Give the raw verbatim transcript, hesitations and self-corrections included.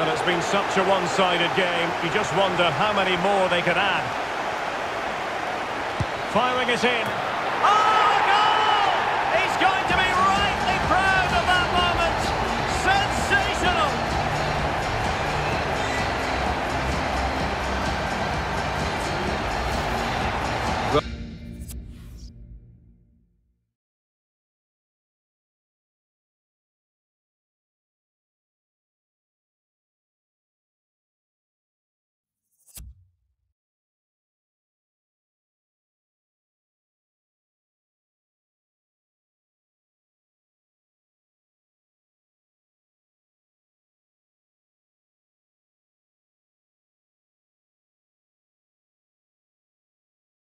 Well, it's been such a one-sided game. You just wonder how many more they could add. Firing it in. Oh!